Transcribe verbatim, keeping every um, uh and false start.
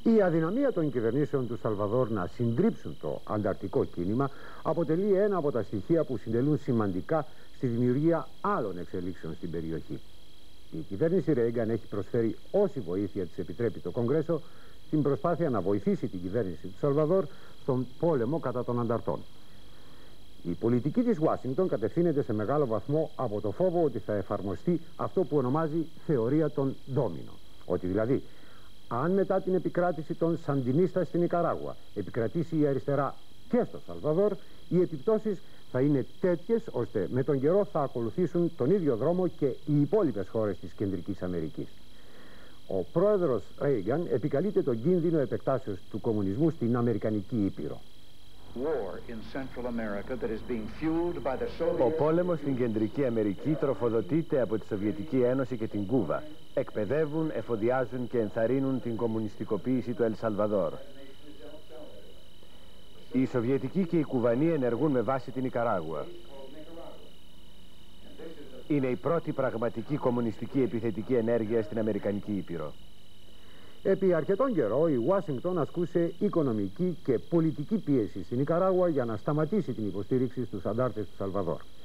Η αδυναμία των κυβερνήσεων του Σαλβαδόρ να συντρίψουν το ανταρκτικό κίνημα αποτελεί ένα από τα στοιχεία που συντελούν σημαντικά στη δημιουργία άλλων εξελίξεων στην περιοχή. Η κυβέρνηση Ρέιγκαν έχει προσφέρει όση βοήθεια της επιτρέπει το Κογκρέσο στην προσπάθεια να βοηθήσει την κυβέρνηση του Σαλβαδόρ στον πόλεμο κατά των ανταρτών. Η πολιτική της Ουάσιγκτον κατευθύνεται σε μεγάλο βαθμό από το φόβο ότι θα εφαρμοστεί αυτό που ονομάζει θεωρία των ντόμινο. Ότι δηλαδή, αν μετά την επικράτηση των Σαντινίστα στην Νικαράγουα επικρατήσει η αριστερά και στο Σαλβαδόρ, οι επιπτώσεις θα είναι τέτοιες ώστε με τον καιρό θα ακολουθήσουν τον ίδιο δρόμο και οι υπόλοιπες χώρες της Κεντρικής Αμερικής. Ο πρόεδρος Ρέιγκαν επικαλείται τον κίνδυνο επεκτάσεως του κομμουνισμού στην Αμερικανική Ήπειρο. Ο πόλεμος στην Κεντρική Αμερική τροφοδοτείται από τη Σοβιετική Ένωση και την Κούβα. Εκπαιδεύουν, εφοδιάζουν και ενθαρρύνουν την κομμουνιστικοποίηση του Ελ Σαλβαδόρ. Οι Σοβιετικοί και οι Κουβανοί ενεργούν με βάση την Νικαράγουα. Είναι η πρώτη πραγματική κομμουνιστική επιθετική ενέργεια στην Αμερικανική Ήπειρο. Επί αρκετόν καιρό η Ουάσιγκτον ασκούσε οικονομική και πολιτική πίεση στην Νικαράγουα για να σταματήσει την υποστήριξη στους αντάρτες του Σαλβαδόρ.